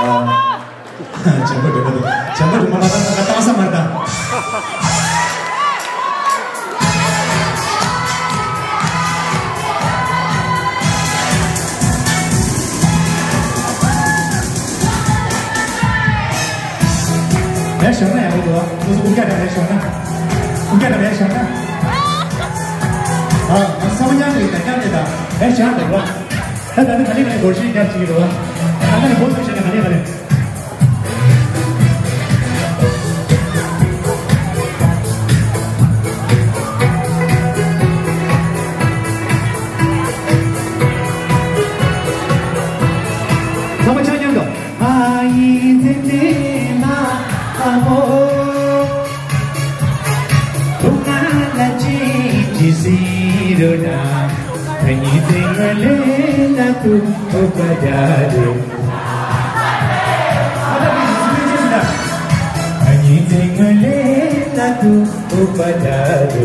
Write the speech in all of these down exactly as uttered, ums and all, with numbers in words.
Jangan betul, jangan malah kata asam Marta. Reaction ya itu, terus mungkin ada reaction mungkin ada reaction ah, sama yang kita kan kita reaction ada dua, tapi nanti kali kali kursi kan sih dua, nanti boleh reaction kali kali. Sama yang dong, ai tendena amor, bukanlah cici sirona, hanya tinggalin aku padamu. Hanya tinggalin aku padamu.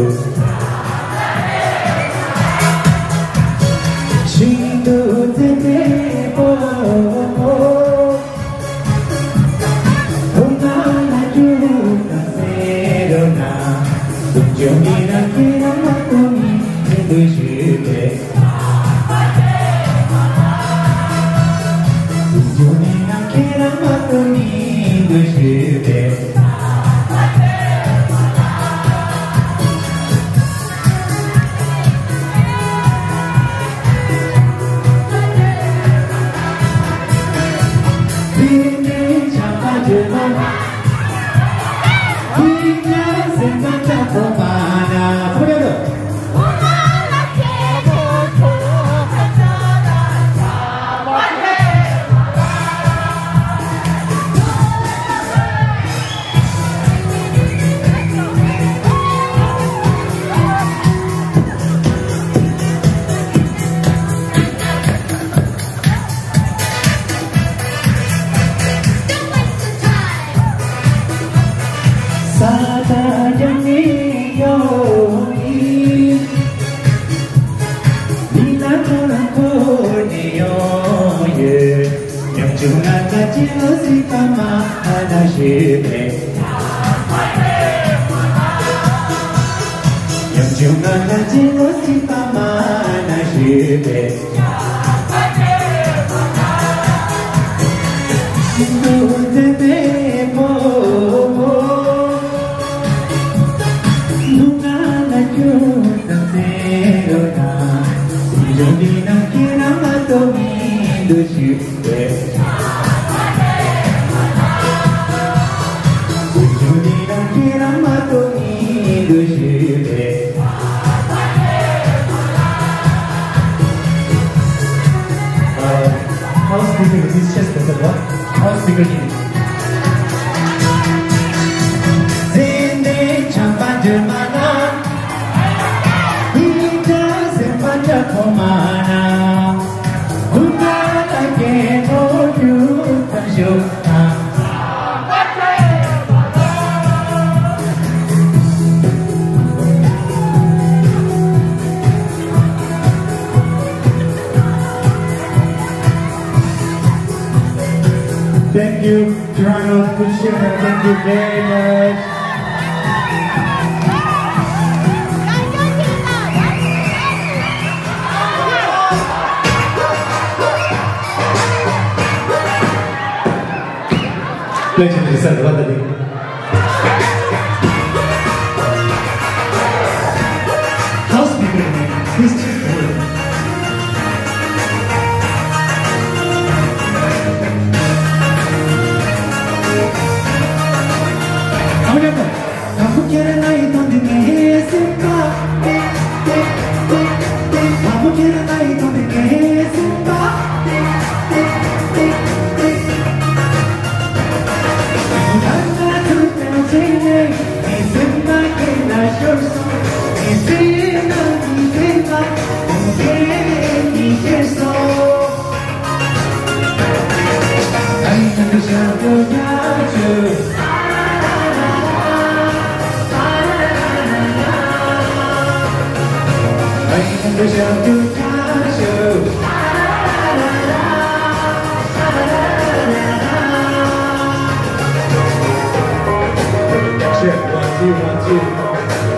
Cinta terdepo. Jomina kira makoni ndushube Jomina kira makoni ndushube Bine chapa jema Bine sembata pomana Together Yang cuma najino si pamana shibe Nunte bebo Nunga na kyuta serona Jodi na kira matomi dushibe Jodi na kira matomi dushibe House speaker, this chest is what? House speaker ini. Zinde champa jemana, hingga sempat komana, bukan lagi moju terjuna. Thank you, Toronto, Kushina. Thank you very much. Pleasure to serve what the house people, please check the word. Aku kira naik tadi ngesempa, aku kira naik tadi ngesempa. Karena tu terjadi, ngesempa kena shorso, ngesempa ngesempa, ngesempa ngeso. Karena tu jatuhnya jauh. There's a new show. two, one, two.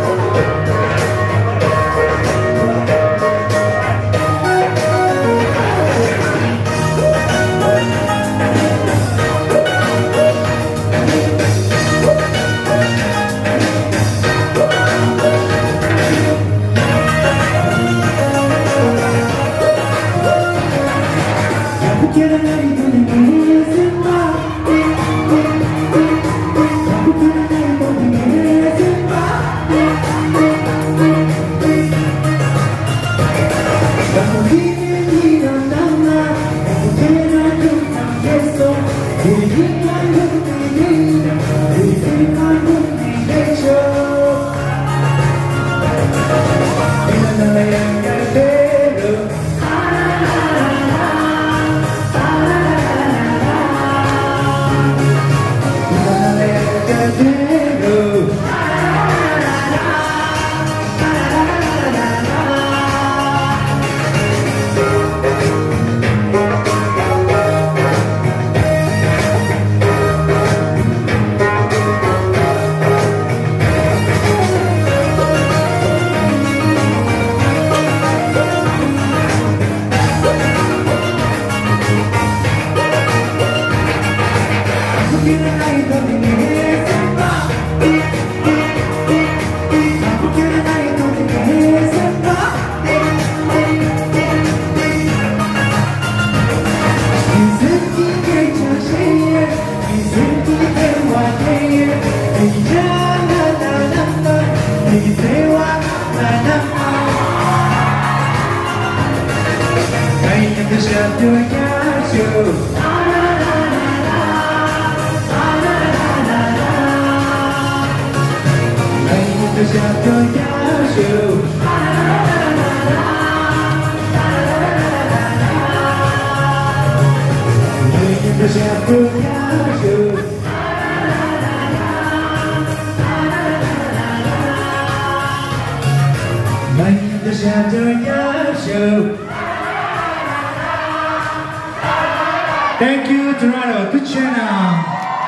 Thank you, Toronto. Good channel.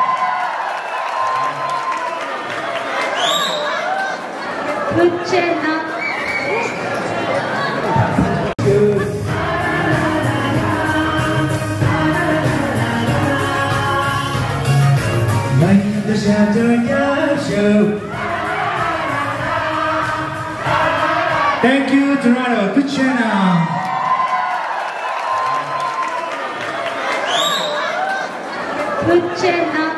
Good channel. Thank you, Toronto. Good channel. Good channel.